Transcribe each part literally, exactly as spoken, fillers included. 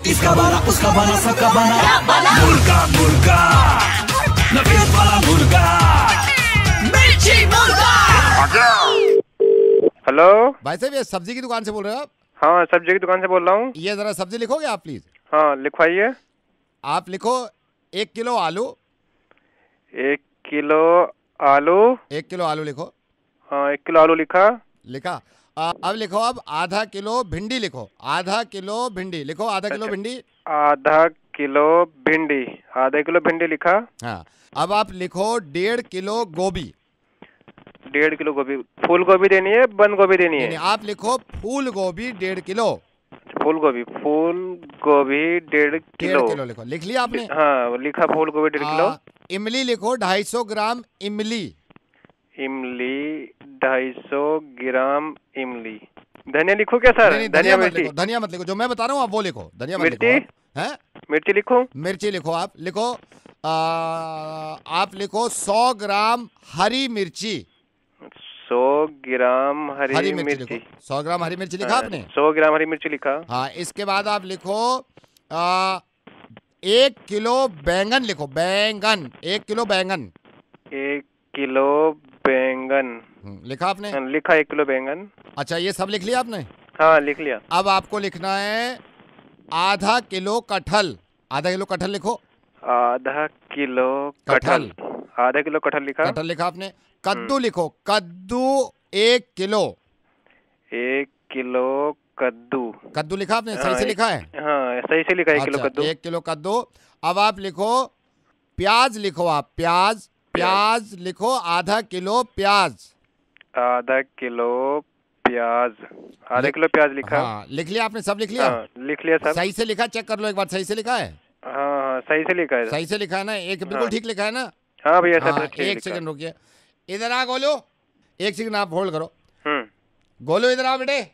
इसका बना उसका बना सबका बना मुर्गा मुर्गा नवेद वाला मुर्गा मिर्ची मुर्गा। हेलो भाई साहब, ये सब्जी की दुकान से बोल रहे हो आप? हाँ, सब्जी की दुकान से बोल रहा हूँ। ये जरा सब्जी लिखोगे आप प्लीज? हाँ, लिखवाइए। आप लिखो एक किलो आलू। एक किलो आलू। एक किलो आलू लिखो। हाँ, एक किलो आलू लिखा। लिखा। आ, अब लिखो अब आधा किलो भिंडी लिखो। आधा किलो भिंडी लिखो। आधा किलो भिंडी। आधा किलो भिंडी। आधा किलो भिंडी लिखा। हाँ, अब आप लिखो डेढ़ किलो गोभी। डेढ़ किलो गोभी। फूल गोभी देनी है, बंद गोभी देनी है? नहीं, आप लिखो फूल गोभी डेढ़ किलो। फूल गोभी। फूल गोभी डेढ़ किलो। डेढ़ किलो लिखो। लिख लिया आपने? हाँ, लिखा फूल गोभी डेढ़ किलो। इमली लिखो ढाई सौ ग्राम इमली। इमली ढाई सौ ग्राम इमली। धनिया लिखो क्या सर? नहीं, धनिया मत लिखो। धनिया मत लिखो, जो मैं बता रहा हूँ आप वो लिखो। धनिया मत लिखो। हैं? मिर्ची लिखो। मिर्ची लिखो। आप लिखो आ, आप लिखो सौ ग्राम हरी मिर्ची। सौ ग्राम हरी, हरी मिर्ची, मिर्ची लिखो। सौ ग्राम हरी मिर्ची लिखा आपने? सौ ग्राम हरी मिर्ची लिखा। हाँ, इसके बाद आप लिखो आ, एक किलो बैंगन लिखो। बैंगन एक किलो बैंगन। एक किलो बैंगन लिखा आपने? लिखा एक किलो बैंगन। अच्छा, ये सब लिख लिया आपने? हाँ, लिख लिया। अब आपको लिखना है आधा किलो कटहल। आधा किलो कटहल लिखो। आधा किलो कटहल। आधा किलो कटहल लिखा। कटहल लिखा आपने? कद्दू लिखो। कद्दू एक किलो। एक किलो कद्दू। कद्दू लिखा आपने? सही से लिखा है? हाँ, सही से लिखा है। एक किलो कद्दू। एक किलो कद्दू। अब आप लिखो प्याज लिखो। आप प्याज प्याज लिखो। आधा किलो प्याज। आधा किलो प्याज। आधा किलो प्याज लिखा। हाँ, लिख लिया आपने? सब लिख लिया? हाँ, लिख लिया सब। सही से लिखा? चेक कर लो एक बार, सही से लिखा है? हाँ हाँ, सही से लिखा है। सही से लिखा है ना? एक बिल्कुल हाँ। ठीक लिखा है ना? हाँ भैया, सब हाँ, ठीक एक लिखा। सेकंड रुकिए। इधर आ गोलू, एक सेकंड आप होल्ड करो। हम्म। गोलू इधर आओ बेटे।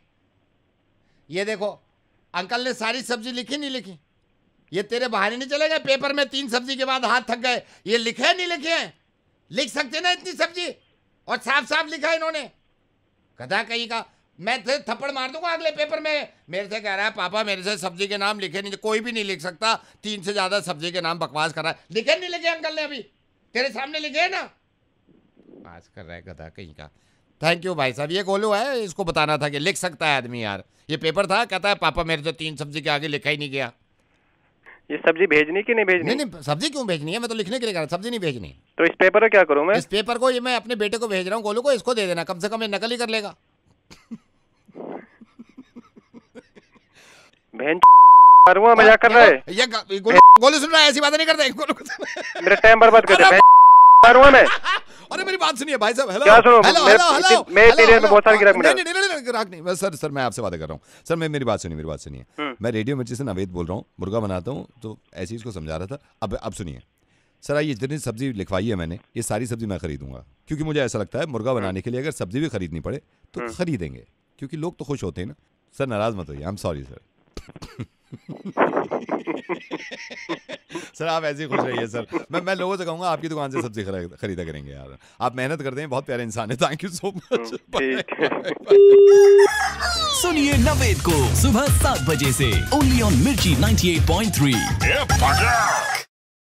ये देखो, अंकल ने सारी सब्जी लिखी नहीं लिखी? ये तेरे बहाने नहीं चलेगा पेपर में तीन सब्जी के बाद हाथ थक गए। ये लिखे है नहीं लिखे हैं? लिख सकते ना इतनी सब्जी, और साफ साफ लिखा है इन्होंने। गधा कहीं का, मैं थे थप्पड़ मार दूंगा अगले पेपर में। मेरे से कह रहा है पापा मेरे से सब्जी के नाम लिखे नहीं। कोई भी नहीं लिख सकता, तीन से ज्यादा सब्जी के नाम बकवास कर रहा है। लिखे नहीं लिखे अंकल ने? अभी तेरे सामने लिखे है ना? बात कर रहा है गधा कहीं का। थैंक यू भाई साहब। ये गोलू है, इसको बताना था कि लिख सकता है आदमी यार। ये पेपर था, कहता है पापा मेरे से तीन सब्जी के आगे लिखा ही नहीं गया। ये सब्जी भेजनी कि नहीं भेजनी? नहीं नहीं, सब्जी क्यों भेजनी है? मैं तो लिखने के लिए कह रहा, सब्जी नहीं भेजनी। तो इस पेपर को क्या करूं मैं? इस पेपर को ये मैं अपने बेटे को भेज रहा हूँ, गोलू को। इसको दे देना, कम से कम ये नकल ही कर लेगा। बहन मारूंगा, मजाक कर रहा है ये गोलू, गोलू सुन रहा है? ऐसी बातें नहीं करते गोलू। मेरा टाइम बर्बाद कर दे। मारूंगा मैं। अरे मेरी बात सुनिए भाई साहब। हेलो क्या सुनो? हेलो मैं, हेलो हेलो मैं तेरे में बहुत सारे गिराक मिला। नहीं नहीं नहीं गिराक नहीं सर। सर मैं आपसे बातें कर रहा हूँ सर। मैं मेरी बात सुनिए, मेरी बात सुनिए। मैं रेडियो मिर्ची से नवेद बोल रहा हूँ, मुर्गा बनाता हूँ, तो ऐसी इसको समझा रहा था। अब अब सुनिए सर, ये जितनी सब्जी लिखवाई है मैंने, ये सारी सब्जी मैं खरीदूंगा, क्योंकि मुझे ऐसा लगता है मुर्गा बनाने के लिए अगर सब्जी भी खरीदनी पड़े तो खरीदेंगे, क्योंकि लोग तो खुश होते हैं ना। सर नाराज मत होइए, I am sorry sir. Sir आप ऐसे ही खुश रहिए सर। मैं मैं लोगों से कहूंगा आपकी दुकान से सब्जी खरीदा करेंगे यार। आप मेहनत करते हैं, बहुत प्यारे इंसान है। Thank you so much. सुनिए नवेद को सुबह सात बजे से only on Mirchi ninety eight point three.